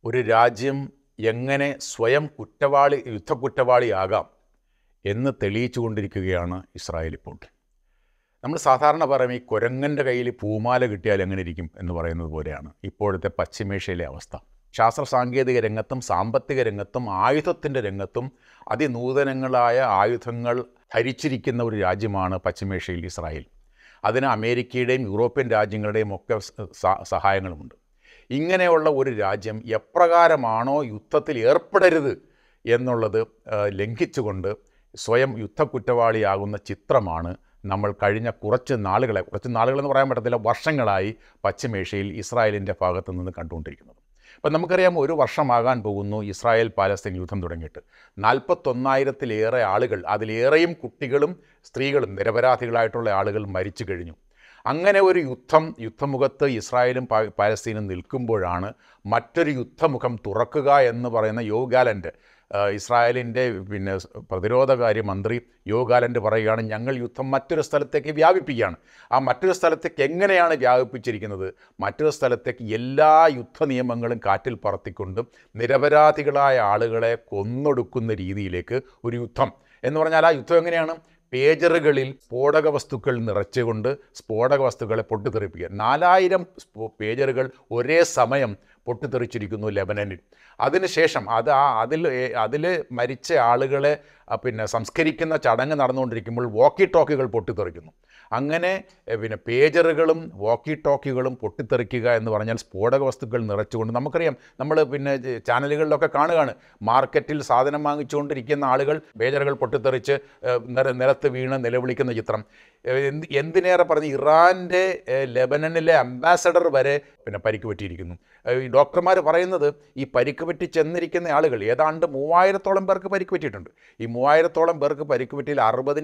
ഒരു രാജ്യം എങ്ങനെ സ്വയം യുദ്ധക്കുറ്റവാളിയാകാം എന്ന് തെളിയിച്ചുകൊണ്ടിരിക്കുകയാണ് ഇസ്രായേൽ ഇപ്പോൾ. നമ്മൾ സാധാരണ പറയും ഈ കുരങ്ങൻ്റെ കയ്യിൽ പൂമാല കിട്ടിയാൽ എങ്ങനെ ഇരിക്കും എന്ന് പറയുന്നത് പോലെയാണ് ഇപ്പോഴത്തെ പശ്ചിമേഷ്യയിലെ അവസ്ഥ. ശാസ്ത്ര സാങ്കേതിക രംഗത്തും സാമ്പത്തിക രംഗത്തും ആയുധത്തിൻ്റെ രംഗത്തും അതിനൂതനങ്ങളായ ആയുധങ്ങൾ ധരിച്ചിരിക്കുന്ന ഒരു രാജ്യമാണ് പശ്ചിമേഷ്യയിൽ ഇസ്രായേൽ. അതിന് അമേരിക്കയുടെയും യൂറോപ്യൻ രാജ്യങ്ങളുടെയും ഒക്കെ സഹായങ്ങളുമുണ്ട്. ഇങ്ങനെയുള്ള ഒരു രാജ്യം എപ്രകാരമാണോ യുദ്ധത്തിൽ ഏർപ്പെടരുത് എന്നുള്ളത് ലംഘിച്ചുകൊണ്ട് സ്വയം യുദ്ധക്കുറ്റവാളിയാകുന്ന ചിത്രമാണ് നമ്മൾ കഴിഞ്ഞ കുറച്ച് നാളുകളെന്ന് പറയാൻ പറ്റത്തില്ല, വർഷങ്ങളായി പശ്ചിമേഷ്യയിൽ ഇസ്രായേലിൻ്റെ ഭാഗത്തു നിന്ന് കണ്ടുകൊണ്ടിരിക്കുന്നത്. അപ്പം നമുക്കറിയാം, ഒരു വർഷമാകാൻ പോകുന്നു ഇസ്രായേൽ പാലസ്തീൻ യുദ്ധം തുടങ്ങിയിട്ട്. 41,000-ലേറെ ആളുകൾ, അതിലേറെയും കുട്ടികളും സ്ത്രീകളും നിരപരാധികളായിട്ടുള്ള ആളുകൾ മരിച്ചു കഴിഞ്ഞു. അങ്ങനെ ഒരു യുദ്ധമുഖത്ത് ഇസ്രായേലും പാലസ്തീനും നിൽക്കുമ്പോഴാണ് മറ്റൊരു യുദ്ധമുഖം തുറക്കുക എന്ന് പറയുന്ന യോവ് ഗാലന്റ്, ഇസ്രായേലിൻ്റെ പ്രതിരോധകാര്യ മന്ത്രി യോവ് ഗാലന്റ് പറയുകയാണ്, ഞങ്ങൾ യുദ്ധം മറ്റൊരു സ്ഥലത്തേക്ക് വ്യാപിപ്പിക്കുകയാണ്. ആ മറ്റൊരു സ്ഥലത്തേക്ക് എങ്ങനെയാണ് വ്യാപിപ്പിച്ചിരിക്കുന്നത്? മറ്റൊരു സ്ഥലത്തേക്ക് എല്ലാ യുദ്ധ നിയമങ്ങളും കാറ്റിൽ പറത്തിക്കൊണ്ടും നിരപരാധികളായ ആളുകളെ കൊന്നൊടുക്കുന്ന രീതിയിലേക്ക് ഒരു യുദ്ധം എന്ന് പറഞ്ഞാൽ, ആ യുദ്ധം എങ്ങനെയാണ്? പേജറുകളിൽ സ്ഫോടക വസ്തുക്കൾ നിറച്ചുകൊണ്ട് സ്ഫോടക വസ്തുക്കളെ പൊട്ടിത്തെറിപ്പിക്കുക. 4000 പേജറുകൾ ഒരേ സമയം പൊട്ടിത്തെറിച്ചിരിക്കുന്നു ലെബനനിൽ. അതിനുശേഷം അതിൽ മരിച്ച ആളുകളെ സംസ്കരിക്കുന്ന ചടങ്ങ് നടന്നുകൊണ്ടിരിക്കുമ്പോൾ വോക്കി ടോക്കികൾ പൊട്ടിത്തെറിക്കുന്നു. അങ്ങനെ പേജറുകളും വോക്കി ടോക്കികളും പൊട്ടിത്തെറിക്കുക എന്ന് പറഞ്ഞാൽ സ്ഫോടക വസ്തുക്കൾ നിറച്ചുകൊണ്ട്, നമുക്കറിയാം, നമ്മൾ ചാനലുകളിലൊക്കെ കാണുകയാണ്, മാർക്കറ്റിൽ സാധനം വാങ്ങിച്ചുകൊണ്ടിരിക്കുന്ന ആളുകൾ പേജറുകൾ പൊട്ടിത്തെറിച്ച് നിലത്ത് വീണ് നിലവിളിക്കുന്ന ചിത്രം. എന്തിനേറെ പറഞ്ഞ് ഇറാൻ്റെ ലെബനനിലെ അംബാസഡർ വരെ പരിക്ക് പറ്റിയിരിക്കുന്നു. ഈ ഡോക്ടർമാർ പറയുന്നത് ഈ പരിക്ക് പറ്റി ചെന്നിരിക്കുന്ന ആളുകൾ ഏതാണ്ട് 3000-ഓളം പേർക്ക് പരിക്ക് പറ്റിയിട്ടുണ്ട്. ഈ 3000-ഓളം പേർക്ക് പരിക്ക് പറ്റിയിൽ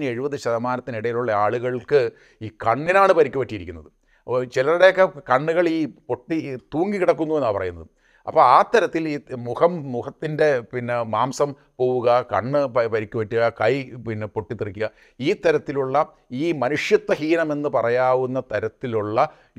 60-70% ആളുകൾക്ക് ഈ കണ്ണിനാണ് പരിക്ക് പറ്റിയിരിക്കുന്നത്. ചിലരുടെയൊക്കെ കണ്ണുകൾ ഈ പൊട്ടി തൂങ്ങിക്കിടക്കുന്നു എന്നാണ് പറയുന്നത്. അപ്പോൾ ആ തരത്തിൽ ഈ മുഖത്തിൻ്റെ മാംസം പോവുക, കണ്ണ് പരിക്ക് പറ്റുക, കൈ പൊട്ടിത്തെറിക്കുക, ഈ തരത്തിലുള്ള ഈ മനുഷ്യത്വഹീനമെന്ന് പറയാവുന്ന തരത്തിലുള്ള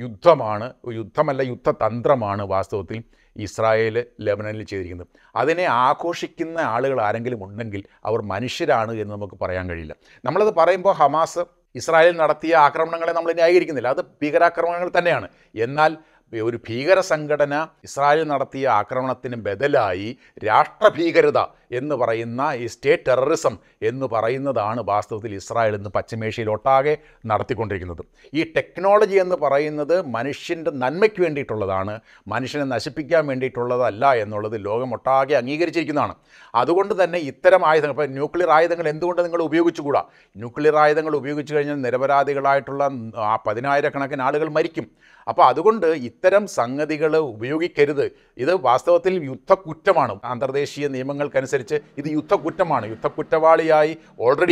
യുദ്ധതന്ത്രമാണ് വാസ്തവത്തിൽ ഇസ്രായേൽ ലെബനനിൽ ചെയ്തിരിക്കുന്നത്. അതിനെ ആഘോഷിക്കുന്ന ആളുകൾ ആരെങ്കിലും ഉണ്ടെങ്കിൽ അവർ മനുഷ്യരാണ് എന്ന് നമുക്ക് പറയാൻ കഴിയില്ല. നമ്മളത് പറയുമ്പോൾ ഹമാസ് ഇസ്രായേൽ നടത്തിയ ആക്രമണങ്ങളെ നമ്മൾ ന്യായീകരിക്കുന്നില്ല, അത് ഭീകരാക്രമണങ്ങൾ തന്നെയാണ്. എന്നാൽ ഒരു ഭീകര സംഘടന ഇസ്രായേൽ നടത്തിയ ആക്രമണത്തിന് ബദലായി രാഷ്ട്രഭീകരത എന്ന് പറയുന്ന ഈ സ്റ്റേറ്റ് ടെററിസം എന്ന് പറയുന്നതാണ് വാസ്തവത്തിൽ ഇസ്രായേൽ ഇന്ന് പശ്ചിമേഷ്യയിലൊട്ടാകെ നടത്തിക്കൊണ്ടിരിക്കുന്നത്. ഈ ടെക്നോളജി എന്ന് പറയുന്നത് മനുഷ്യൻ്റെ നന്മയ്ക്ക് വേണ്ടിയിട്ടുള്ളതാണ്, മനുഷ്യനെ നശിപ്പിക്കാൻ വേണ്ടിയിട്ടുള്ളതല്ല എന്നുള്ളത് ലോകമൊട്ടാകെ അംഗീകരിച്ചിരിക്കുന്നതാണ്. അതുകൊണ്ട് തന്നെ ഇത്തരം ആയുധങ്ങൾ, ഇപ്പോൾ ന്യൂക്ലിയർ ആയുധങ്ങൾ എന്തുകൊണ്ട് നിങ്ങൾ ഉപയോഗിച്ചുകൂടാ? ന്യൂക്ലിയർ ആയുധങ്ങൾ ഉപയോഗിച്ചു കഴിഞ്ഞാൽ നിരപരാധികളായിട്ടുള്ള 10,000-കണക്കിന് ആളുകൾ മരിക്കും. അപ്പോൾ അതുകൊണ്ട് ഇത്തരം സംഗതികൾ ഉപയോഗിക്കരുത്. ഇത് വാസ്തവത്തിൽ യുദ്ധക്കുറ്റമാണ്. അന്തർദേശീയ നിയമങ്ങൾക്കനുസരിച്ച് ഇത് യുദ്ധക്കുറ്റമാണ്. യുദ്ധക്കുറ്റവാളിയായി ഓൾറെഡി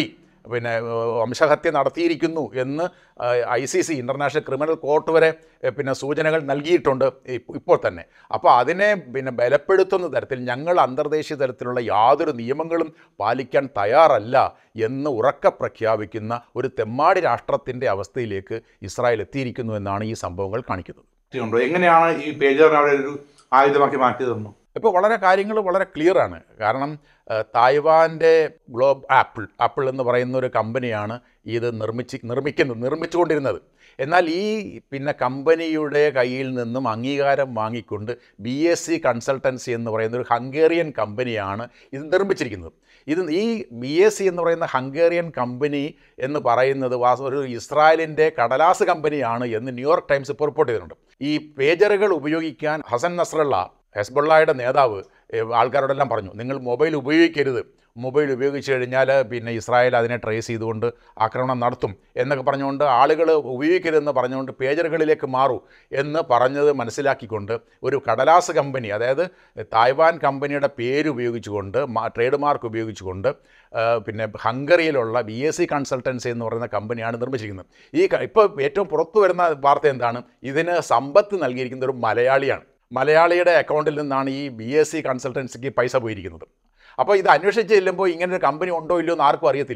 വംശഹത്യ നടത്തിയിരിക്കുന്നു എന്ന് ICC, ഇൻ്റർനാഷണൽ ക്രിമിനൽ കോർട്ട് വരെ സൂചനകൾ നൽകിയിട്ടുണ്ട് ഇപ്പോൾ തന്നെ. അപ്പോൾ അതിനെ ബലപ്പെടുത്തുന്ന തരത്തിൽ ഞങ്ങൾ അന്തർദേശീയ തലത്തിലുള്ള യാതൊരു നിയമങ്ങളും പാലിക്കാൻ തയ്യാറല്ല എന്ന് ഉറക്കെ പ്രഖ്യാപിക്കുന്ന ഒരു തെമ്മാടി രാഷ്ട്രത്തിൻ്റെ അവസ്ഥയിലേക്ക് ഇസ്രായേൽ എത്തിയിരിക്കുന്നു എന്നാണ് ഈ സംഭവങ്ങൾ കാണിക്കുന്നത്. എങ്ങനെയാണ് ഈ പേജർ അവിടെ ഒരു ആയുധമാക്കി മാറ്റിയതെന്നു ഇപ്പോൾ കാര്യങ്ങൾ വളരെ ക്ലിയറാണ്. കാരണം തായ്വാൻ്റെ ഗ്ലോബ് ആപ്പിൾ എന്ന് പറയുന്ന ഒരു കമ്പനിയാണ് ഇത് നിർമ്മിച്ചുകൊണ്ടിരുന്നത്. എന്നാൽ ഈ കമ്പനിയുടെ കയ്യിൽ നിന്നും അംഗീകാരം വാങ്ങിക്കൊണ്ട് BSC കൺസൾട്ടൻസി എന്ന് പറയുന്ന ഒരു ഹംഗേറിയൻ കമ്പനിയാണ് ഇത് നിർമ്മിച്ചിരിക്കുന്നത്. ഈ BSC എന്ന് പറയുന്ന ഹംഗേറിയൻ കമ്പനി എന്ന് പറയുന്നത് ഒരു ഇസ്രായേലിൻ്റെ കടലാസ് കമ്പനിയാണ് എന്ന് ന്യൂയോർക്ക് ടൈംസ് ഇപ്പോൾ റിപ്പോർട്ട് ചെയ്തിട്ടുണ്ട്. ഈ പേജറുകൾ ഉപയോഗിക്കാൻ ഹസൻ നസ്രള്ള, ഹെസ്ബുള്ളയുടെ നേതാവ്, ആൾക്കാരോടെല്ലാം പറഞ്ഞു, നിങ്ങൾ മൊബൈൽ ഉപയോഗിക്കരുത്, മൊബൈൽ ഉപയോഗിച്ച് കഴിഞ്ഞാൽ ഇസ്രായേൽ അതിനെ ട്രേസ് ചെയ്തുകൊണ്ട് ആക്രമണം നടത്തും എന്നൊക്കെ പറഞ്ഞുകൊണ്ട് ആളുകൾ ഉപയോഗിക്കരുതെന്ന് പറഞ്ഞുകൊണ്ട് പേജറുകളിലേക്ക് മാറൂ എന്ന് പറഞ്ഞത് മനസ്സിലാക്കിക്കൊണ്ട് ഒരു കടലാസ് കമ്പനി, അതായത് തായ്വാൻ കമ്പനിയുടെ പേര് ഉപയോഗിച്ചുകൊണ്ട്, ട്രേഡ് മാർക്ക് ഉപയോഗിച്ചുകൊണ്ട് ഹംഗറിയിലുള്ള BSC കൺസൾട്ടൻസി എന്ന് പറയുന്ന കമ്പനിയാണ് നിർമ്മിച്ചിരിക്കുന്നത്. ഇപ്പോൾ ഏറ്റവും പുറത്തു വരുന്ന വാർത്ത എന്താണ്? ഇതിന് സമ്പത്ത് നൽകിയിരിക്കുന്ന ഒരു മലയാളിയുടെ അക്കൗണ്ടിൽ നിന്നാണ് ഈ BSC കൺസൾട്ടൻസിക്ക് പൈസ പോയിരിക്കുന്നത്. അപ്പോൾ ഇത് അന്വേഷിച്ച് ചെല്ലുമ്പോൾ ഇങ്ങനൊരു കമ്പനി ഉണ്ടോ ഇല്ലയോ എന്ന് ആർക്കും അറിയത്തില്ല.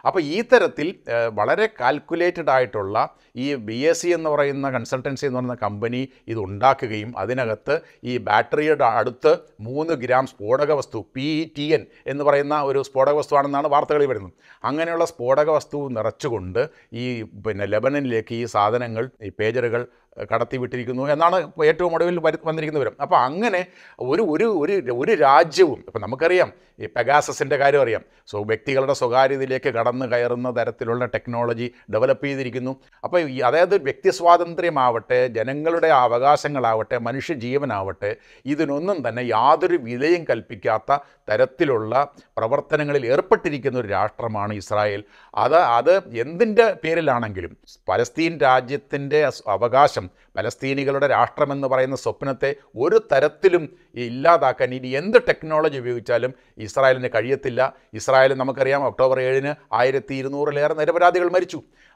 അപ്പോൾ ഈ തരത്തിൽ വളരെ കാൽക്കുലേറ്റഡ് ആയിട്ടുള്ള ഈ BSc എന്ന് പറയുന്ന കൺസൾട്ടൻസി എന്ന് പറയുന്ന കമ്പനി ഇത് ഉണ്ടാക്കുകയും അതിനകത്ത് ഈ ബാറ്ററിയുടെ അടുത്ത് 3 ഗ്രാം സ്ഫോടക വസ്തു PETN എന്ന് പറയുന്ന ഒരു സ്ഫോടക വസ്തുവാണെന്നാണ് വാർത്തകളിൽ വരുന്നത്. അങ്ങനെയുള്ള സ്ഫോടക വസ്തു നിറച്ചുകൊണ്ട് ഈ ലെബനനിലേക്ക് ഈ സാധനങ്ങൾ, ഈ പേജറുകൾ കടത്തിവിട്ടിരിക്കുന്നു എന്നാണ് ഏറ്റവും ഒടുവിൽ വന്നിരിക്കുന്ന വിവരം. അപ്പോൾ അങ്ങനെ ഒരു ഒരു ഒരു ഒരു രാജ്യവും, ഇപ്പോൾ നമുക്കറിയാം ഈ പെഗാസസിൻ്റെ കാര്യം അറിയാം, വ്യക്തികളുടെ സ്വകാര്യതയിലേക്ക് കടന്നു കയറുന്ന തരത്തിലുള്ള ടെക്നോളജി ഡെവലപ്പ് ചെയ്തിരിക്കുന്നു. അപ്പോൾ അതായത് വ്യക്തി സ്വാതന്ത്ര്യമാവട്ടെ, ജനങ്ങളുടെ അവകാശങ്ങളാവട്ടെ, മനുഷ്യജീവനാവട്ടെ, ഇതിനൊന്നും തന്നെ യാതൊരു വിലയും കൽപ്പിക്കാത്ത തരത്തിലുള്ള പ്രവർത്തനങ്ങളിൽ ഏർപ്പെട്ടിരിക്കുന്ന ഒരു രാഷ്ട്രമാണ് ഇസ്രായേൽ. അത് എന്തിൻ്റെ പേരിലാണെങ്കിലും പലസ്തീൻ രാജ്യത്തിൻ്റെ അവകാശം, പലസ്തീനികളുടെ രാഷ്ട്രമെന്ന് പറയുന്ന സ്വപ്നത്തെ ഒരു തരത്തിലും ഇല്ലാതാക്കാൻ ഇനി എന്ത് ടെക്നോളജി ഉപയോഗിച്ചാലും ഇസ്രായേലിന് കഴിയത്തില്ല. ഇസ്രായേൽ നമുക്കറിയാം ഒക്ടോബർ 7-ന് 1200-ലേറെ നിരപരാധികൾ മരിച്ചു,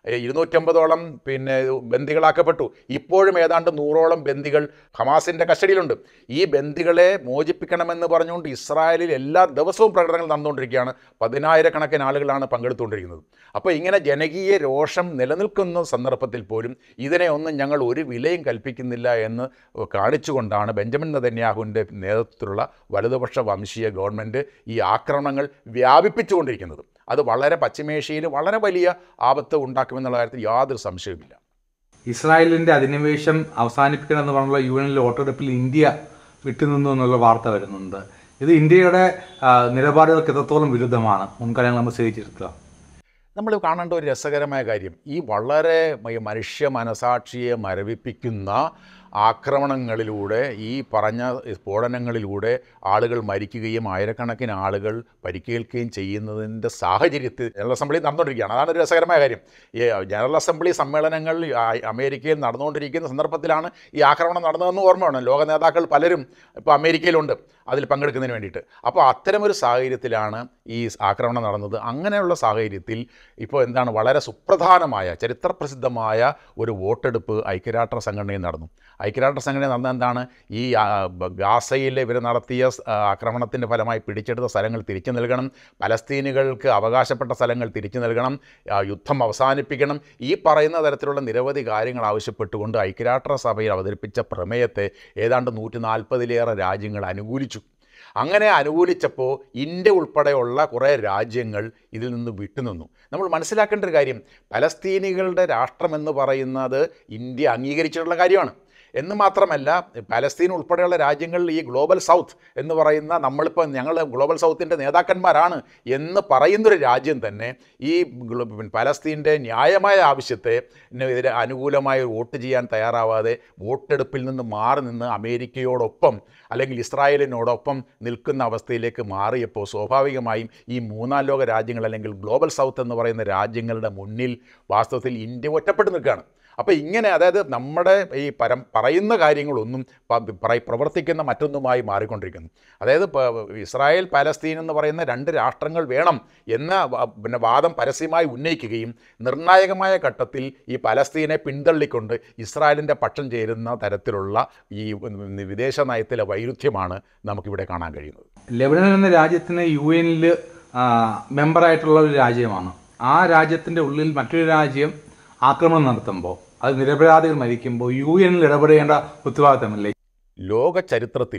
250ഓളം ബന്ദികളാക്കപ്പെട്ടു. ഇപ്പോഴും ഏതാണ്ട് 100ഓളം ബന്ദികൾ ഹമാസിൻ്റെ കസ്റ്റഡിയിലുണ്ട്. ഈ ബന്ദികളെ മോചിപ്പിക്കണമെന്ന് പറഞ്ഞുകൊണ്ട് ഇസ്രായേലിൽ എല്ലാ ദിവസവും പ്രകടനങ്ങൾ നടന്നുകൊണ്ടിരിക്കുകയാണ്. 10,000-കണക്കിന് ആളുകളാണ് പങ്കെടുത്തുകൊണ്ടിരിക്കുന്നത്. അപ്പോൾ ഇങ്ങനെ ജനകീയ രോഷം നിലനിൽക്കുന്ന സന്ദർഭത്തിൽ പോലും ഇതിനെ ഒന്നും ഞങ്ങൾ ഒരു വിലയും കൽപ്പിക്കുന്നില്ല എന്ന് കാണിച്ചുകൊണ്ടാണ് ബെഞ്ചമിൻ നെതന്യാഹുവിൻ്റെ നേതൃത്വത്തിലുള്ള വലതുപക്ഷ വംശീയ ഗവൺമെൻറ് ഈ ആക്രമണങ്ങൾ വ്യാപിപ്പിച്ചുകൊണ്ടിരിക്കുന്നത്. അത് വളരെ പശ്ചിമേഷ്യയിൽ വളരെ വലിയ ആപത്ത് ഉണ്ടാക്കുമെന്നുള്ള കാര്യത്തിൽ യാതൊരു സംശയവുമില്ല. ഇസ്രായേലിൻ്റെ അധിനിവേശം അവസാനിപ്പിക്കണമെന്ന് പറഞ്ഞുള്ള UN വോട്ടെടുപ്പിൽ ഇന്ത്യ വിട്ടുനിന്നു എന്നുള്ള വാർത്ത വരുന്നുണ്ട്. ഇത് ഇന്ത്യയുടെ നിലപാടുകൾക്ക് എത്രത്തോളം വിരുദ്ധമാണ്? മുൻകാലങ്ങൾ നമ്മൾ സ്വീകരിച്ചിരിക്കുക. നമ്മൾ കാണേണ്ട ഒരു രസകരമായ കാര്യം, ഈ വളരെ മനുഷ്യ മനസാക്ഷിയെ മരവിപ്പിക്കുന്ന ആക്രമണങ്ങളിലൂടെ, ഈ പറഞ്ഞ സ്ഫോടനങ്ങളിലൂടെ ആളുകൾ മരിക്കുകയും ആയിരക്കണക്കിന് ആളുകൾ പരിക്കേൽക്കുകയും ചെയ്യുന്നതിൻ്റെ സാഹചര്യത്തിൽ ജനറൽ അസംബ്ലി നടന്നുകൊണ്ടിരിക്കുകയാണ്. അതാണ് ഒരു രസകരമായ കാര്യം. ഈ ജനറൽ അസംബ്ലി സമ്മേളനങ്ങൾ അമേരിക്കയിൽ നടന്നുകൊണ്ടിരിക്കുന്ന സന്ദർഭത്തിലാണ് ഈ ആക്രമണം നടന്നതെന്ന് ഓർമ്മ വേണം. ലോക നേതാക്കൾ പലരും ഇപ്പോൾ അമേരിക്കയിലുണ്ട് അതിൽ പങ്കെടുക്കുന്നതിന് വേണ്ടിയിട്ട്. അപ്പോൾ അത്തരമൊരു സാഹചര്യത്തിലാണ് ഈ ആക്രമണം നടന്നത്. അങ്ങനെയുള്ള സാഹചര്യത്തിൽ ഇപ്പോൾ എന്താണ്, വളരെ സുപ്രധാനമായ ചരിത്രപ്രസിദ്ധമായ ഒരു വോട്ടെടുപ്പ് ഐക്യരാഷ്ട്ര സംഘടനയിൽ നടന്നു. ഐക്യരാഷ്ട്ര സംഘടന നടന്ന എന്താണ്, ഈ ഗാസയിൽ ഇവർ നടത്തിയ ആക്രമണത്തിൻ്റെ ഫലമായി പിടിച്ചെടുത്ത സ്ഥലങ്ങൾ തിരിച്ചു നൽകണം, പലസ്തീനുകൾക്ക് അവകാശപ്പെട്ട സ്ഥലങ്ങൾ തിരിച്ചു നൽകണം, യുദ്ധം അവസാനിപ്പിക്കണം, ഈ പറയുന്ന തരത്തിലുള്ള നിരവധി കാര്യങ്ങൾ ആവശ്യപ്പെട്ടുകൊണ്ട് ഐക്യരാഷ്ട്ര സഭയിൽ അവതരിപ്പിച്ച പ്രമേയത്തെ ഏതാണ്ട് 140-ലേറെ രാജ്യങ്ങൾ അനുകൂലിച്ചു. അങ്ങനെ അനുകൂലിച്ചപ്പോൾ ഇന്ത്യ ഉൾപ്പെടെയുള്ള കുറേ രാജ്യങ്ങൾ ഇതിൽ നിന്ന് വിട്ടുനിന്നു. നമ്മൾ മനസ്സിലാക്കേണ്ട ഒരു കാര്യം, പലസ്തീനികളുടെ രാഷ്ട്രമെന്ന് പറയുന്നത് ഇന്ത്യ അംഗീകരിച്ചിട്ടുള്ള കാര്യമാണ്. എന്ന് മാത്രമല്ല, പലസ്തീൻ ഉൾപ്പെടെയുള്ള രാജ്യങ്ങളിൽ ഈ ഗ്ലോബൽ സൗത്ത് എന്ന് പറയുന്ന, നമ്മളിപ്പോൾ ഞങ്ങൾ ഗ്ലോബൽ സൗത്തിൻ്റെ നേതാക്കന്മാരാണ് എന്ന് പറയുന്നൊരു രാജ്യം തന്നെ ഈ പലസ്തീൻ്റെ ന്യായമായ ആവശ്യത്തെ ഇതിന് അനുകൂലമായി വോട്ട് ചെയ്യാൻ തയ്യാറാവാതെ വോട്ടെടുപ്പിൽ നിന്ന് മാറി നിന്ന് അമേരിക്കയോടൊപ്പം അല്ലെങ്കിൽ ഇസ്രായേലിനോടൊപ്പം നിൽക്കുന്ന അവസ്ഥയിലേക്ക് മാറിയപ്പോൾ സ്വാഭാവികമായും ഈ മൂന്നാം ലോക രാജ്യങ്ങൾ അല്ലെങ്കിൽ ഗ്ലോബൽ സൗത്ത് എന്ന് പറയുന്ന രാജ്യങ്ങളുടെ മുന്നിൽ വാസ്തവത്തിൽ ഇന്ത്യ ഒറ്റപ്പെട്ട് നിൽക്കുകയാണ്. അപ്പോൾ ഇങ്ങനെ, അതായത് നമ്മുടെ ഈ പറയുന്ന കാര്യങ്ങളൊന്നും പ്രവർത്തിക്കുന്ന മറ്റൊന്നുമായി മാറിക്കൊണ്ടിരിക്കുന്നു. അതായത് ഇസ്രായേൽ പാലസ്തീൻ എന്ന് പറയുന്ന 2 രാഷ്ട്രങ്ങൾ വേണം എന്ന വാദം പരസ്യമായി ഉന്നയിക്കുകയും നിർണായകമായ ഘട്ടത്തിൽ ഈ പലസ്തീനെ പിന്തള്ളിക്കൊണ്ട് ഇസ്രായേലിൻ്റെ പക്ഷം ചേരുന്ന തരത്തിലുള്ള ഈ വിദേശ നയത്തിലെ വൈരുദ്ധ്യമാണ് നമുക്കിവിടെ കാണാൻ കഴിയുന്നത്. ലെബനൻ എന്ന രാജ്യത്തിന് UN മെമ്പറായിട്ടുള്ള ഒരു രാജ്യമാണ്. ആ രാജ്യത്തിൻ്റെ ഉള്ളിൽ മറ്റൊരു രാജ്യം ആക്രമണം നടത്തുമ്പോൾ, അത് നിരപരാധികൾ മരിക്കുമ്പോൾ UN ഇടപെടേണ്ട ഉത്തരവാദിത്തമില്ലേ? ലോക ചരിത്രത്തിൽ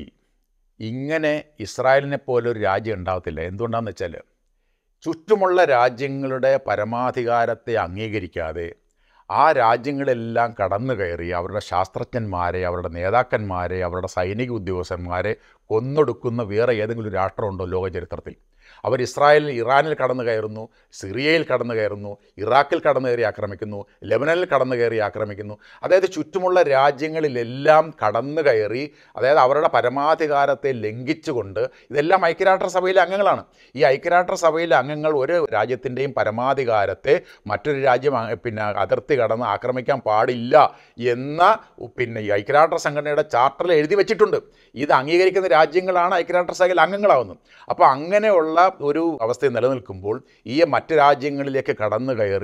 ഇങ്ങനെ ഇസ്രായേലിനെ പോലെ ഒരു രാജ്യം ഉണ്ടാകത്തില്ല. എന്തുകൊണ്ടാണെന്ന് വെച്ചാൽ, ചുറ്റുമുള്ള രാജ്യങ്ങളുടെ പരമാധികാരത്തെ അംഗീകരിക്കാതെ ആ രാജ്യങ്ങളെല്ലാം കടന്നു കയറി അവരുടെ ശാസ്ത്രജ്ഞന്മാരെ, അവരുടെ നേതാക്കന്മാരെ, അവരുടെ സൈനിക ഉദ്യോഗസ്ഥന്മാരെ കൊന്നൊടുക്കുന്ന വേറെ ഏതെങ്കിലും ഒരു രാഷ്ട്രമുണ്ടോ ലോക ചരിത്രത്തിൽ? അവർ ഇറാനിൽ കടന്നു കയറുന്നു, സിറിയയിൽ കടന്നു കയറുന്നു, ഇറാഖിൽ കടന്നു കയറി ആക്രമിക്കുന്നു, ലെബനനിൽ കടന്നു കയറി ആക്രമിക്കുന്നു. അതായത് ചുറ്റുമുള്ള രാജ്യങ്ങളിലെല്ലാം കടന്നു കയറി, അതായത് അവരുടെ പരമാധികാരത്തെ ലംഘിച്ചുകൊണ്ട്, ഇതെല്ലാം ഐക്യരാഷ്ട്രസഭയിലെ അംഗങ്ങളാണ്. ഈ ഐക്യരാഷ്ട്രസഭയിലെ അംഗങ്ങൾ ഒരു രാജ്യത്തിൻ്റെയും പരമാധികാരത്തെ മറ്റൊരു രാജ്യം അതിർത്തി കടന്ന് ആക്രമിക്കാൻ പാടില്ല എന്ന ഈ ഐക്യരാഷ്ട്ര സംഘടനയുടെ ചാർട്ടറിൽ എഴുതി വെച്ചിട്ടുണ്ട്. ഇത് അംഗീകരിക്കുന്ന രാജ്യങ്ങളാണ് ഐക്യരാഷ്ട്രസഭയിൽ അംഗങ്ങളാവുന്നത്. അപ്പോൾ അങ്ങനെയുള്ള ഒരു അവസ്ഥ നിലനിൽക്കുമ്പോൾ ഈ മറ്റ് രാജ്യങ്ങളിലേക്ക് കടന്നു കയറി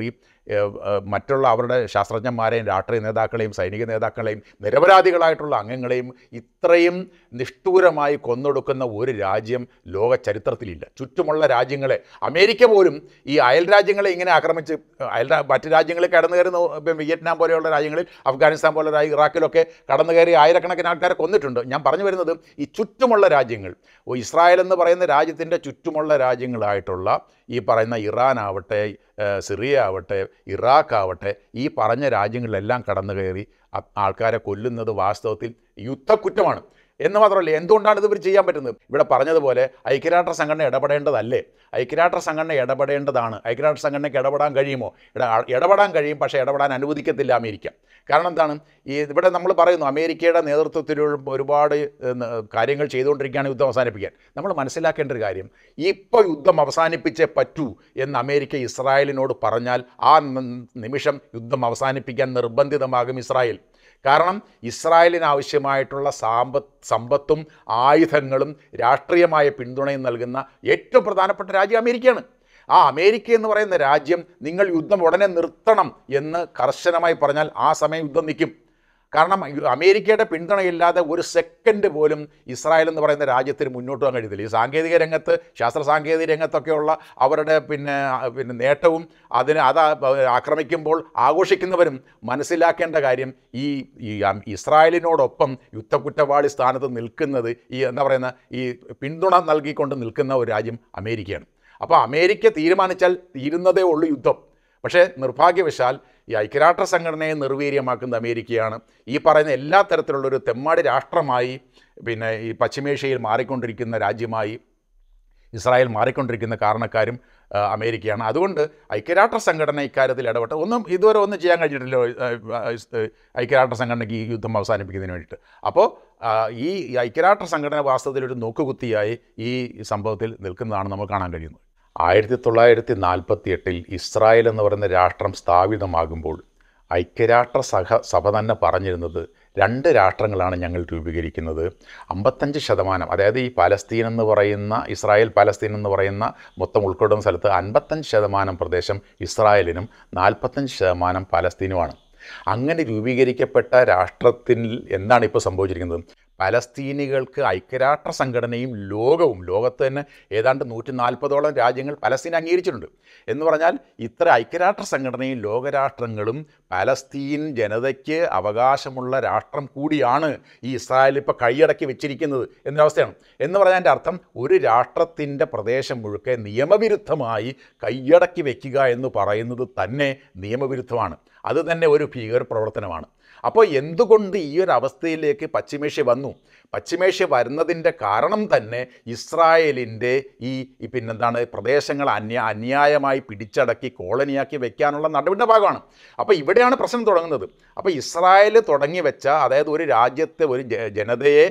മറ്റുള്ള അവരുടെ ശാസ്ത്രജ്ഞന്മാരെയും രാഷ്ട്രീയ നേതാക്കളെയും സൈനിക നേതാക്കളെയും നിരപരാധികളായിട്ടുള്ള അംഗങ്ങളെയും ഇത്രയും നിഷ്ഠൂരമായി കൊന്നൊടുക്കുന്ന ഒരു രാജ്യം ലോക ചരിത്രത്തിലില്ല. ചുറ്റുമുള്ള രാജ്യങ്ങളെ, അമേരിക്ക പോലും ഈ അയൽ രാജ്യങ്ങളെ ഇങ്ങനെ ആക്രമിച്ച് മറ്റ് രാജ്യങ്ങളിൽ കടന്നു കയറുന്ന വിയറ്റ്നാം പോലെയുള്ള രാജ്യങ്ങളിൽ, അഫ്ഗാനിസ്ഥാൻ പോലെ ഇറാഖിലൊക്കെ കടന്നു കയറി ആയിരക്കണക്കിന് ആൾക്കാരെ കൊന്നിട്ടുണ്ട്. ഞാൻ പറഞ്ഞു വരുന്നത് ഈ ചുറ്റുമുള്ള രാജ്യങ്ങൾ, ഇസ്രായേൽ എന്ന് പറയുന്ന രാജ്യത്തിൻ്റെ ചുറ്റുമുള്ള രാജ്യങ്ങളായിട്ടുള്ള ഈ പറയുന്ന ഇറാൻ ആവട്ടെ, സിറിയ ആവട്ടെ, ഇറാഖ് ആവട്ടെ, ഈ പറഞ്ഞ രാജ്യങ്ങളിലെല്ലാം കടന്നു കയറി ആൾക്കാരെ കൊല്ലുന്നത് വാസ്തവത്തിൽ യുദ്ധക്കുറ്റമാണ്. എന്ന് മാത്രമല്ല, എന്തുകൊണ്ടാണ് ഇത് ഇവർ ചെയ്യാൻ പറ്റുന്നത്? ഇവിടെ പറഞ്ഞതുപോലെ ഐക്യരാഷ്ട്ര സംഘടന ഇടപെടേണ്ടതല്ലേ? ഐക്യരാഷ്ട്ര സംഘടന ഇടപെടേണ്ടതാണ്. ഐക്യരാഷ്ട്ര സംഘടനയ്ക്ക് ഇടപെടാൻ കഴിയുമോ? ഇടപെടാൻ കഴിയും, പക്ഷേ ഇടപെടാൻ അനുവദിക്കത്തില്ല അമേരിക്ക. കാരണം എന്താണ്? ഇവിടെ നമ്മൾ പറയുന്നു അമേരിക്കയുടെ നേതൃത്വത്തിൽ ഒരുപാട് കാര്യങ്ങൾ ചെയ്തുകൊണ്ടിരിക്കുകയാണ് യുദ്ധം അവസാനിപ്പിക്കാൻ. നമ്മൾ മനസ്സിലാക്കേണ്ട ഒരു കാര്യം, ഇപ്പോൾ യുദ്ധം അവസാനിപ്പിച്ചേ പറ്റൂ എന്ന് അമേരിക്ക ഇസ്രായേലിനോട് പറഞ്ഞാൽ ആ നിമിഷം യുദ്ധം അവസാനിപ്പിക്കാൻ നിർബന്ധിതമാകും ഇസ്രായേൽ. കാരണം ഇസ്രായേലിന് ആവശ്യമായിട്ടുള്ള സമ്പത്തും ആയുധങ്ങളും രാഷ്ട്രീയമായ പിന്തുണയും നൽകുന്ന ഏറ്റവും പ്രധാനപ്പെട്ട രാജ്യം അമേരിക്കയാണ്. ആ അമേരിക്ക എന്ന് പറയുന്ന രാജ്യം നിങ്ങൾ യുദ്ധം ഉടനെ നിർത്തണം എന്ന് കർശനമായി പറഞ്ഞാൽ ആ സമയം യുദ്ധം നിൽക്കും. കാരണം അമേരിക്കയുടെ പിന്തുണയില്ലാതെ ഒരു സെക്കൻഡ് പോലും ഇസ്രായേൽ എന്ന് പറയുന്ന രാജ്യത്തിന് മുന്നോട്ട് പോകാൻ കഴിയത്തില്ല. ഈ സാങ്കേതിക രംഗത്ത്, ശാസ്ത്ര സാങ്കേതിക രംഗത്തൊക്കെയുള്ള അവരുടെ പിന്നെ നേട്ടവും അത് ആക്രമിക്കുമ്പോൾ ആഘോഷിക്കുന്നവരും മനസ്സിലാക്കേണ്ട കാര്യം, ഈ ഇസ്രായേലിനോടൊപ്പം യുദ്ധക്കുറ്റവാളി സ്ഥാനത്ത് നിൽക്കുന്നത് ഈ എന്താ പറയുന്ന ഈ പിന്തുണ നൽകിക്കൊണ്ട് നിൽക്കുന്ന ഒരു രാജ്യം അമേരിക്കയാണ്. അപ്പോൾ അമേരിക്ക തീരുമാനിച്ചാൽ തീരുന്നതേ ഉള്ളൂ യുദ്ധം. പക്ഷേ നിർഭാഗ്യവശാൽ ഈ ഐക്യരാഷ്ട്ര സംഘടനയെ നിർവീര്യമാക്കുന്ന അമേരിക്കയാണ്. ഈ പറയുന്ന എല്ലാ തരത്തിലുള്ളൊരു തെമ്മാടി രാഷ്ട്രമായി പിന്നെ ഈ പശ്ചിമേഷ്യയിൽ മാറിക്കൊണ്ടിരിക്കുന്ന രാജ്യമായി ഇസ്രായേൽ മാറിക്കൊണ്ടിരിക്കുന്ന കാരണക്കാരും അമേരിക്കയാണ്. അതുകൊണ്ട് ഐക്യരാഷ്ട്ര സംഘടന ഇക്കാര്യത്തിൽ ഇടപെട്ട് ഇതുവരെ ഒന്നും ചെയ്യാൻ കഴിഞ്ഞിട്ടില്ല ഐക്യരാഷ്ട്ര സംഘടനയ്ക്ക് ഈ യുദ്ധം അവസാനിപ്പിക്കുന്നതിന് വേണ്ടിയിട്ട്. അപ്പോൾ ഈ ഐക്യരാഷ്ട്ര സംഘടന വാസ്തവത്തിലൊരു നോക്കുകുത്തിയായി ഈ സംഭവത്തിൽ നിൽക്കുന്നതാണ് നമ്മൾ കാണാൻ കഴിയുന്നത്. 1948 ഇസ്രായേൽ എന്ന് പറയുന്ന രാഷ്ട്രം സ്ഥാപിതമാകുമ്പോൾ ഐക്യരാഷ്ട്ര സഭ തന്നെ പറഞ്ഞിരുന്നത് 2 രാഷ്ട്രങ്ങളാണ് ഞങ്ങൾ രൂപീകരിക്കുന്നത്. 55%, അതായത് ഈ പാലസ്തീൻ എന്ന് പറയുന്ന ഇസ്രായേൽ പാലസ്തീൻ എന്ന് പറയുന്ന മൊത്തം ഉൾക്കൊള്ളുന്ന സ്ഥലത്ത് 55% പ്രദേശം ഇസ്രായേലിനും 45% പാലസ്തീനുമാണ്. അങ്ങനെ രൂപീകരിക്കപ്പെട്ട രാഷ്ട്രത്തിൽ എന്താണ് ഇപ്പോൾ സംഭവിച്ചിരിക്കുന്നത്? പലസ്തീനികൾക്ക് ഐക്യരാഷ്ട്ര സംഘടനയും ലോകത്ത് തന്നെ ഏതാണ്ട് 140ഓളം രാജ്യങ്ങൾ പലസ്തീൻ അംഗീകരിച്ചിട്ടുണ്ട്. എന്ന് പറഞ്ഞാൽ ഇത്ര ഐക്യരാഷ്ട്ര സംഘടനയും ലോകരാഷ്ട്രങ്ങളും പലസ്തീൻ ജനതയ്ക്ക് അവകാശമുള്ള രാഷ്ട്രം കൂടിയാണ് ഈ ഇസ്രായേൽ ഇപ്പോൾ കൈയടക്കി വെച്ചിരിക്കുന്നത് എന്നൊരവസ്ഥയാണ്. എന്ന് പറഞ്ഞതിൻ്റെ അർത്ഥം ഒരു രാഷ്ട്രത്തിൻ്റെ പ്രദേശം മുഴുക്കെ നിയമവിരുദ്ധമായി കൈയടക്കി വയ്ക്കുക എന്ന് പറയുന്നത് തന്നെ നിയമവിരുദ്ധമാണ്. അത് തന്നെ ഒരു ഭീകരപ്രവർത്തനമാണ്. അപ്പോൾ എന്തുകൊണ്ട് ഈ ഒരു അവസ്ഥയിലേക്ക് പശ്ചിമേഷ്യ വന്നു? പശ്ചിമേഷ്യ വരുന്നതിൻ്റെ കാരണം തന്നെ ഇസ്രായേലിൻ്റെ ഈ പിന്നെന്താണ് പ്രദേശങ്ങൾ അന്യായമായി പിടിച്ചടക്കി കോളനിയാക്കി വെക്കാനുള്ള നടപടിയുടെ ഭാഗമാണ്. അപ്പോൾ ഇവിടെയാണ് പ്രശ്നം തുടങ്ങുന്നത്. അപ്പോൾ ഇസ്രായേൽ തുടങ്ങി വെച്ച, അതായത് ഒരു രാജ്യത്തെ ഒരു ജനതയെ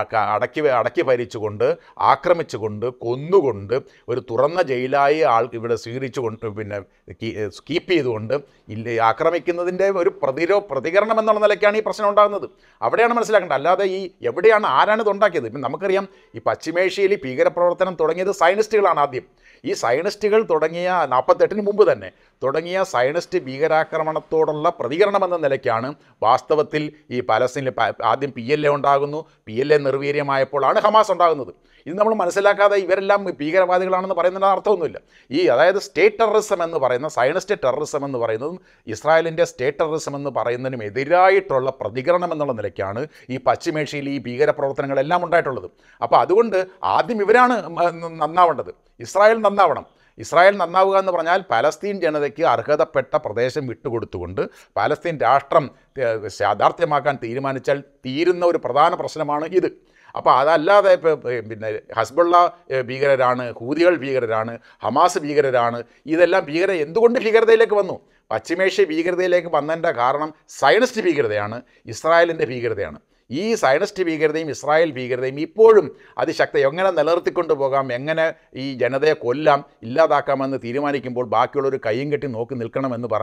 അടക്കി ഭരിച്ചുകൊണ്ട് ആക്രമിച്ചുകൊണ്ട് കൊന്നുകൊണ്ട് ഒരു തുറന്ന ജയിലായി ഇവിടെ സ്വീകരിച്ചുകൊണ്ട് പിന്നെ കീപ്പ് ചെയ്തുകൊണ്ട് ആക്രമിക്കുന്നതിൻ്റെ ഒരു പ്രതികരണം എന്നുള്ള നിലയ്ക്കാണ് ഈ പ്രശ്നം ഉണ്ടാകുന്നത്. അവിടെയാണ് മനസ്സിലാക്കേണ്ടത്. അല്ലാതെ ഈ എവിടെയാണ് ആരാണ് ഇത് ഉണ്ടാക്കിയത്? ഇപ്പം നമുക്കറിയാം ഈ പശ്ചിമേഷ്യയിൽ ഈ ഭീകരപ്രവർത്തനം തുടങ്ങിയത് സയനിസ്റ്റുകളാണ് ആദ്യം. ഈ സയനിസ്റ്റുകൾ തുടങ്ങിയ 48-ന് മുമ്പ് തന്നെ തുടങ്ങിയ സയനിസ്റ്റ് ഭീകരാക്രമണത്തോടുള്ള പ്രതികരണം എന്ന നിലയ്ക്കാണ് വാസ്തവത്തിൽ ഈ പലസ്തീനിൽ ആദ്യം PLA ഉണ്ടാകുന്നു. PLA നിർവീര്യമായപ്പോഴാണ് ഹമാസ് ഉണ്ടാകുന്നത്. ഇത് നമ്മൾ മനസ്സിലാക്കാതെ ഇവരെല്ലാം ഭീകരവാദികളാണെന്ന് പറയുന്നതിന് അർത്ഥമൊന്നുമില്ല. അതായത് സ്റ്റേറ്റ് ടെററിസം എന്ന് പറയുന്ന, സയനിസ്റ്റ് ടെററിസം എന്ന് പറയുന്നതും ഇസ്രായേലിൻ്റെ സ്റ്റേറ്റ് ടെററിസം എന്ന് പറയുന്നതിനും എതിരായിട്ടുള്ള പ്രതികരണം എന്നുള്ള നിലയ്ക്കാണ് ഈ പശ്ചിമേഷ്യയിൽ ഈ ഭീകരപ്രവർത്തനങ്ങളെല്ലാം ഉണ്ടായിട്ടുള്ളത്. അപ്പോൾ അതുകൊണ്ട് ആദ്യം ഇവരാണ് നന്നാവേണ്ടത്. ഇസ്രായേൽ നന്നാവണം. ഇസ്രായേൽ നന്നാവുക എന്ന് പറഞ്ഞാൽ പലസ്തീൻ ജനതയ്ക്ക് അർഹതപ്പെട്ട പ്രദേശം വിട്ടുകൊടുത്തുകൊണ്ട് പലസ്തീൻ രാഷ്ട്രം യാഥാർത്ഥ്യമാക്കാൻ തീരുമാനിച്ചാൽ തീരുന്ന ഒരു പ്രധാന പ്രശ്നമാണ് ഇത്. അപ്പോൾ അതല്ലാതെ പിന്നെ ഹസ്ബുള്ള ഭീകരരാണ്, ഹൂതികൾ ഭീകരരാണ്, ഹമാസ് ഭീകരരാണ്, ഇതെല്ലാം എന്തുകൊണ്ട് ഭീകരതയിലേക്ക് വന്നു? പശ്ചിമേഷ്യ ഭീകരതയിലേക്ക് വന്നതിൻ്റെ കാരണം സയനിസ്റ്റ് ഭീകരതയാണ്, ഇസ്രായേലിൻ്റെ ഭീകരതയാണ്. ഈ സയനിസ്റ്റ് ഭീകരതയും ഇസ്രായേൽ ഭീകരതയും ഇപ്പോഴും എങ്ങനെ നിലനിർത്തിക്കൊണ്ടു പോകാം, എങ്ങനെ ഈ ജനതയെ കൊല്ലാം, ഇല്ലാതാക്കാമെന്ന് തീരുമാനിക്കുമ്പോൾ ബാക്കിയുള്ളൊരു കയ്യും കെട്ടി നോക്കി നിൽക്കണമെന്ന് പറഞ്ഞാൽ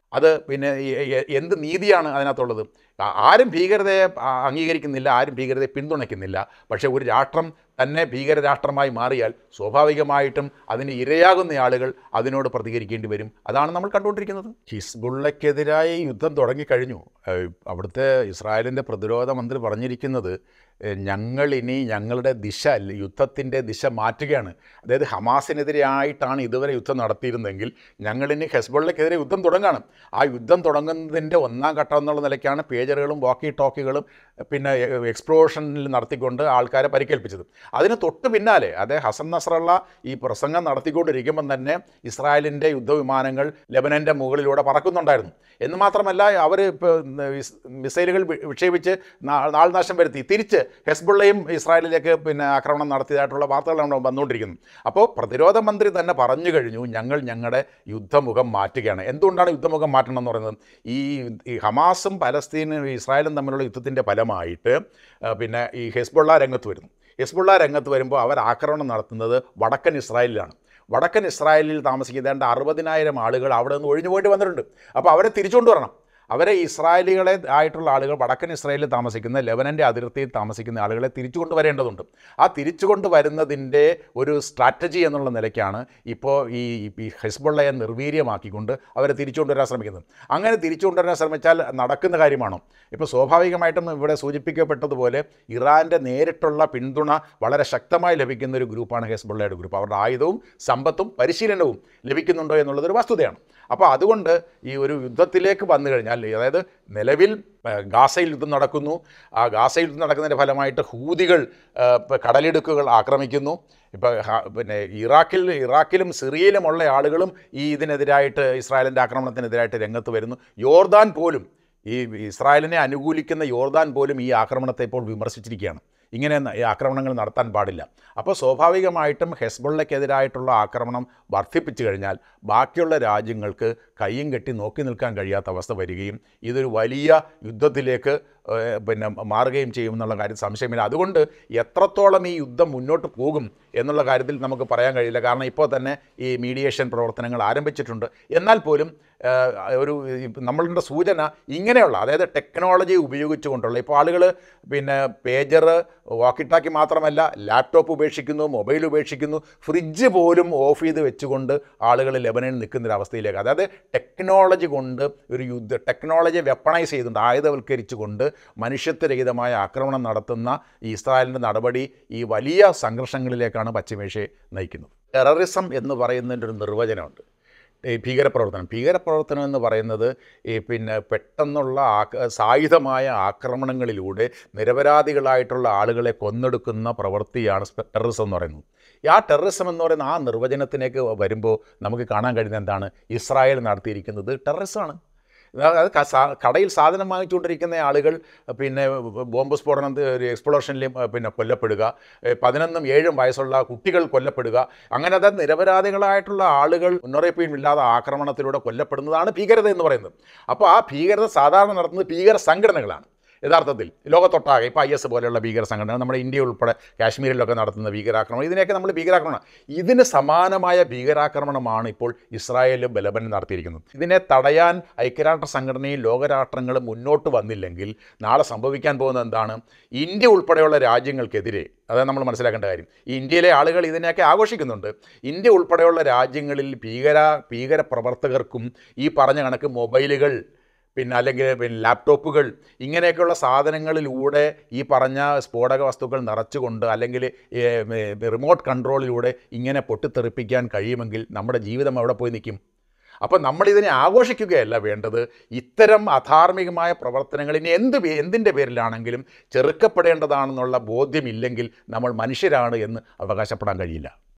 അത് പിന്നെ എന്ത് നീതിയാണ് അതിനകത്തുള്ളത്? ആരും ഭീകരതയെ അംഗീകരിക്കുന്നില്ല, ആരും ഭീകരതയെ പിന്തുണയ്ക്കുന്നില്ല. പക്ഷേ ഒരു രാഷ്ട്രം തന്നെ ഭീകരരാഷ്ട്രമായി മാറിയാൽ സ്വാഭാവികമായിട്ടും അതിന് ഇരയാകുന്ന ആളുകൾ അതിനോട് പ്രതികരിക്കേണ്ടി വരും. അതാണ് നമ്മൾ കണ്ടുകൊണ്ടിരിക്കുന്നത്. ഹിസ്ബുള്ളയ്ക്കെതിരായി യുദ്ധം തുടങ്ങിക്കഴിഞ്ഞു. അവിടുത്തെ ഇസ്രായേലിൻ്റെ പ്രതിരോധ മന്ത്രി പറഞ്ഞിരിക്കുന്നത്, ഞങ്ങളിനി ഞങ്ങളുടെ ദിശ, യുദ്ധത്തിൻ്റെ ദിശ മാറ്റുകയാണ്. അതായത് ഹമാസിനെതിരെയായിട്ടാണ് ഇതുവരെ യുദ്ധം നടത്തിയിരുന്നെങ്കിൽ ഞങ്ങളിനി ഹെസ്ബുള്ളയ്ക്കെതിരെ യുദ്ധം തുടങ്ങുകയാണ്. ആ യുദ്ധം തുടങ്ങുന്നതിൻ്റെ ഒന്നാം ഘട്ടം എന്നുള്ള നിലയ്ക്കാണ് പേജറുകളും വാക്കി ടോക്കികളും പിന്നെ എക്സ്പ്ലോഷനിൽ നടത്തിക്കൊണ്ട് ആൾക്കാരെ പരിക്കേൽപ്പിച്ചത്. അതിന് തൊട്ട് പിന്നാലെ ഹസൻ നസ്രള്ള ഈ പ്രസംഗം നടത്തിക്കൊണ്ടിരിക്കുമ്പം തന്നെ ഇസ്രായേലിൻ്റെ യുദ്ധവിമാനങ്ങൾ ലെബനൻ്റെ മുകളിലൂടെ പറക്കുന്നുണ്ടായിരുന്നു. എന്ന് മാത്രമല്ല, അവർ മിസൈലുകൾ വിക്ഷേപിച്ച് നാൾനാശം വരുത്തി തിരിച്ച് ഹെസ്ബുള്ളയും ഇസ്രായേലിലേക്ക് പിന്നെ ആക്രമണം നടത്തിയതായിട്ടുള്ള വാർത്തകളാണ് വന്നുകൊണ്ടിരിക്കുന്നത്. അപ്പോൾ പ്രതിരോധ മന്ത്രി തന്നെ പറഞ്ഞു കഴിഞ്ഞു, ഞങ്ങൾ ഞങ്ങളുടെ യുദ്ധമുഖം മാറ്റുകയാണ്. എന്തുകൊണ്ടാണ് യുദ്ധമുഖം മാറ്റണം എന്ന് പറയുന്നത്? ഈ ഹമാസും പലസ്തീനും ഇസ്രായേലും തമ്മിലുള്ള യുദ്ധത്തിൻ്റെ ഫലമായിട്ട് പിന്നെ ഈ ഹെസ്ബുള്ള രംഗത്ത് വരുന്നു. ഹെസ്ബുള്ള രംഗത്ത് വരുമ്പോൾ അവർ ആക്രമണം നടത്തുന്നത് വടക്കൻ ഇസ്രായേലിലാണ്. വടക്കൻ ഇസ്രായേലിൽ താമസിക്കുന്ന 60,000 ആളുകൾ അവിടെ നിന്ന് ഒഴിഞ്ഞു പോയിട്ട് വന്നിട്ടുണ്ട്. അപ്പോൾ അവരെ തിരിച്ചുകൊണ്ട് വരണം. അവരെ ഇസ്രായേലികളെ ആയിട്ടുള്ള ആളുകൾ വടക്കൻ ഇസ്രായേലിൽ താമസിക്കുന്ന ലെബനൻ്റെ അതിർത്തിയിൽ താമസിക്കുന്ന ആളുകളെ തിരിച്ചു കൊണ്ടുവരേണ്ടതുണ്ട്. ആ തിരിച്ചു കൊണ്ടുവരുന്നതിൻ്റെ ഒരു സ്ട്രാറ്റജി എന്നുള്ള നിലയ്ക്കാണ് ഇപ്പോൾ ഈ ഹെസ്ബുള്ളയെ നിർവീര്യമാക്കിക്കൊണ്ട് അവരെ തിരിച്ചു കൊണ്ടുവരാൻ ശ്രമിക്കുന്നത്. അങ്ങനെ തിരിച്ചു കൊണ്ടുവരാൻ ശ്രമിച്ചാൽ നടക്കുന്ന കാര്യമാണോ? ഇപ്പോൾ സ്വാഭാവികമായിട്ടും ഇവിടെ സൂചിപ്പിക്കപ്പെട്ടതുപോലെ ഇറാൻ്റെ നേരിട്ടുള്ള പിന്തുണ വളരെ ശക്തമായി ലഭിക്കുന്ന ഒരു ഗ്രൂപ്പാണ് ഹെസ്ബുള്ളയുടെ ഗ്രൂപ്പ്. അവരുടെ ആയുധവും സമ്പത്തും പരിശീലനവും ലഭിക്കുന്നുണ്ടോ എന്നുള്ളതൊരു വസ്തുതയാണ്. അപ്പോൾ അതുകൊണ്ട് ഈ ഒരു യുദ്ധത്തിലേക്ക് വന്നു കഴിഞ്ഞാൽ, അതായത് നിലവിൽ ഗാസയിൽ യുദ്ധം നടക്കുന്നു. ആ ഗാസയിൽ യുദ്ധം നടക്കുന്നതിൻ്റെ ഫലമായിട്ട് ഹൂതികൾ കടലിടുക്കുകൾ ആക്രമിക്കുന്നു. ഇപ്പോൾ പിന്നെ ഇറാഖിലും സിറിയയിലുമുള്ള ആളുകളും ഇതിനെതിരായിട്ട് ഇസ്രായേലിൻ്റെ ആക്രമണത്തിനെതിരായിട്ട് രംഗത്ത് വരുന്നു. യോർദാൻ പോലും, ഈ ഇസ്രായേലിനെ അനുകൂലിക്കുന്ന യോർദാൻ പോലും ഈ ആക്രമണത്തെ ഇപ്പോൾ വിമർശിച്ചിരിക്കുകയാണ്. ഇങ്ങനെ ആക്രമണങ്ങൾ നടത്താൻ പാടില്ല. അപ്പോൾ സ്വാഭാവികമായിട്ടും ഹെസ്ബുള്ളയ്ക്കെതിരായിട്ടുള്ള ആക്രമണം വർദ്ധിപ്പിച്ചു കഴിഞ്ഞാൽ ബാക്കിയുള്ള രാജ്യങ്ങൾക്ക് കയ്യും കെട്ടി നോക്കി നിൽക്കാൻ കഴിയാത്ത അവസ്ഥ വരികയും ഇതൊരു വലിയ യുദ്ധത്തിലേക്ക് പിന്നെ മാറുകയും ചെയ്യുമെന്നുള്ള കാര്യം സംശയമില്ല. അതുകൊണ്ട് എത്രത്തോളം ഈ യുദ്ധം മുന്നോട്ട് പോകും എന്നുള്ള കാര്യത്തിൽ നമുക്ക് പറയാൻ കഴിയില്ല. കാരണം ഇപ്പോൾ തന്നെ ഈ മീഡിയേഷൻ പ്രവർത്തനങ്ങൾ ആരംഭിച്ചിട്ടുണ്ട്. എന്നാൽ പോലും നമ്മളുടെ സൂചന ഇങ്ങനെയുള്ള, അതായത് ടെക്നോളജി ഉപയോഗിച്ചുകൊണ്ടുള്ള, ഇപ്പോൾ ആളുകൾ പിന്നെ പേജർ, വാക്കിട്ടാക്കി മാത്രമല്ല ലാപ്ടോപ്പ് ഉപേക്ഷിക്കുന്നു, മൊബൈൽ ഉപേക്ഷിക്കുന്നു, ഫ്രിഡ്ജ് പോലും ഓഫ് ചെയ്ത് വെച്ചുകൊണ്ട് ആളുകൾ ലെബനനിൽ നിൽക്കുന്നൊരവസ്ഥയിലേക്ക്, അതായത് ടെക്നോളജി കൊണ്ട് ടെക്നോളജി വെപ്പണൈസ് ചെയ്തുകൊണ്ട്, ആയുധവൽക്കരിച്ചുകൊണ്ട് മനുഷ്യത്വരഹിതമായ ആക്രമണം നടത്തുന്ന ഈ ഇസ്രായേലിൻ്റെ നടപടി ഈ വലിയ സംഘർഷങ്ങളിലേക്കാണ് പശ്ചിമേഷ്യയെ നയിക്കുന്നത്. ടെററിസം എന്ന് പറയുന്നതിൻ്റെ ഒരു നിർവചനമുണ്ട്. ഈ ഭീകരപ്രവർത്തനം എന്ന് പറയുന്നത് പിന്നെ പെട്ടെന്നുള്ള സായുധമായ ആക്രമണങ്ങളിലൂടെ നിരപരാധികളായിട്ടുള്ള ആളുകളെ കൊന്നെടുക്കുന്ന പ്രവൃത്തിയാണ് ടെററിസം എന്ന് പറയുന്നത്. ആ ടെററിസം എന്ന് പറയുന്ന ആ നിർവചനത്തിലേക്ക് വരുമ്പോൾ നമുക്ക് കാണാൻ കഴിയുന്നത് എന്താണ്? ഇസ്രായേൽ നടത്തിയിരിക്കുന്നത് ടെററിസമാണ്. അത് കടയിൽ സാധനം വാങ്ങിച്ചുകൊണ്ടിരിക്കുന്ന ആളുകൾ പിന്നെ ബോംബ് സ്ഫോടനം, എക്സ്പ്ലോഷനിൽ പിന്നെ കൊല്ലപ്പെടുക, 11ഉം 7ഉം വയസ്സുള്ള കുട്ടികൾ കൊല്ലപ്പെടുക, അങ്ങനെ അതായത് നിരപരാധികളായിട്ടുള്ള ആളുകൾ മുന്നറിയിപ്പില്ലാതെ ആക്രമണത്തിലൂടെ കൊല്ലപ്പെടുന്നതാണ് ഭീകരത എന്ന് പറയുന്നത്. അപ്പോൾ ആ ഭീകരത സാധാരണ നടത്തുന്നത് ഭീകര സംഘടനകളാണ്. യഥാർത്ഥത്തിൽ ലോകത്തൊട്ടാകെ ഇപ്പോൾ IS പോലെയുള്ള ഭീകര സംഘടനകൾ, നമ്മുടെ ഇന്ത്യ ഉൾപ്പെടെ കാശ്മീരിലൊക്കെ നടത്തുന്ന ഭീകരാക്രമണം, ഇതിനെയൊക്കെ നമ്മൾ ഭീകരാക്രമണം, ഇതിന് സമാനമായ ഭീകരാക്രമണമാണ് ഇപ്പോൾ ഇസ്രായേലും ലെബനനും നടത്തിയിരിക്കുന്നത്. ഇതിനെ തടയാൻ ഐക്യരാഷ്ട്ര സംഘടനയും ലോകരാഷ്ട്രങ്ങളും മുന്നോട്ട് വന്നില്ലെങ്കിൽ നാളെ സംഭവിക്കാൻ പോകുന്നത് എന്താണ്? ഇന്ത്യ ഉൾപ്പെടെയുള്ള രാജ്യങ്ങൾക്കെതിരെ, അതാണ് നമ്മൾ മനസ്സിലാക്കേണ്ട കാര്യം. ഈ ഇന്ത്യയിലെ ആളുകൾ ഇതിനെയൊക്കെ ആഘോഷിക്കുന്നുണ്ട്. ഇന്ത്യ ഉൾപ്പെടെയുള്ള രാജ്യങ്ങളിൽ ഭീകര പ്രവർത്തകർക്കും ഈ പറഞ്ഞ കണക്ക് മൊബൈലുകൾ, അല്ലെങ്കിൽ ലാപ്ടോപ്പുകൾ, ഇങ്ങനെയൊക്കെയുള്ള സാധനങ്ങളിലൂടെ ഈ പറഞ്ഞ സ്ഫോടക വസ്തുക്കൾ നിറച്ചുകൊണ്ട്, അല്ലെങ്കിൽ റിമോട്ട് കൺട്രോളിലൂടെ ഇങ്ങനെ പൊട്ടിത്തെറിപ്പിക്കാൻ കഴിയുമെങ്കിൽ നമ്മുടെ ജീവിതം അവിടെ പോയി നിൽക്കും. അപ്പോൾ നമ്മളിതിനെ ആഘോഷിക്കുകയല്ല വേണ്ടത്. ഇത്തരം അധാർമികമായ പ്രവർത്തനങ്ങൾ എന്തിൻ്റെ പേരിലാണെങ്കിലും ചെറുക്കപ്പെടേണ്ടതാണെന്നുള്ള ബോധ്യമില്ലെങ്കിൽ നമ്മൾ മനുഷ്യരാണ് എന്ന് അവകാശപ്പെടാൻ കഴിയില്ല.